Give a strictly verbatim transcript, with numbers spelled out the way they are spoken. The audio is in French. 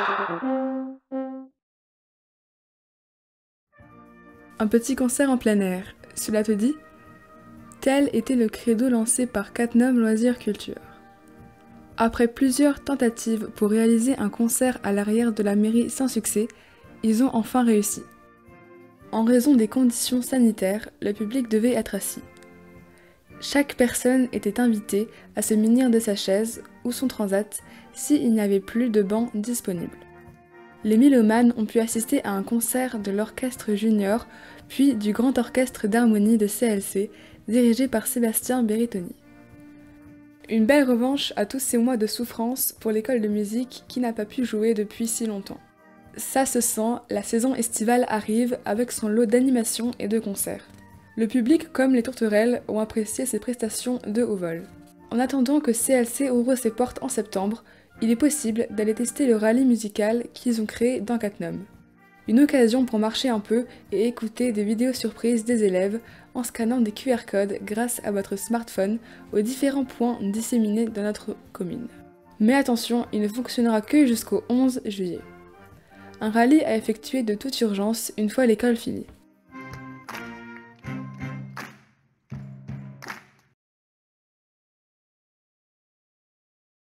Un petit concert en plein air, cela te dit? Tel était le credo lancé par Catnum Loisirs Culture. Après plusieurs tentatives pour réaliser un concert à l'arrière de la mairie sans succès, ils ont enfin réussi. En raison des conditions sanitaires, le public devait être assis. Chaque personne était invitée à se munir de sa chaise ou son transat s'il n'y avait plus de bancs disponibles. Les mélomanes ont pu assister à un concert de l'orchestre junior, puis du grand orchestre d'harmonie de C L C, dirigé par Sébastien Berritoni. Une belle revanche à tous ces mois de souffrance pour l'école de musique qui n'a pas pu jouer depuis si longtemps. Ça se sent, la saison estivale arrive avec son lot d'animations et de concerts. Le public comme les tourterelles ont apprécié ces prestations de haut vol. En attendant que C L C ouvre ses portes en septembre, il est possible d'aller tester le rallye musical qu'ils ont créé dans Catnum. Une occasion pour marcher un peu et écouter des vidéos surprises des élèves en scannant des Q R codes grâce à votre smartphone aux différents points disséminés dans notre commune. Mais attention, il ne fonctionnera que jusqu'au onze juillet. Un rallye à effectuer de toute urgence une fois l'école finie.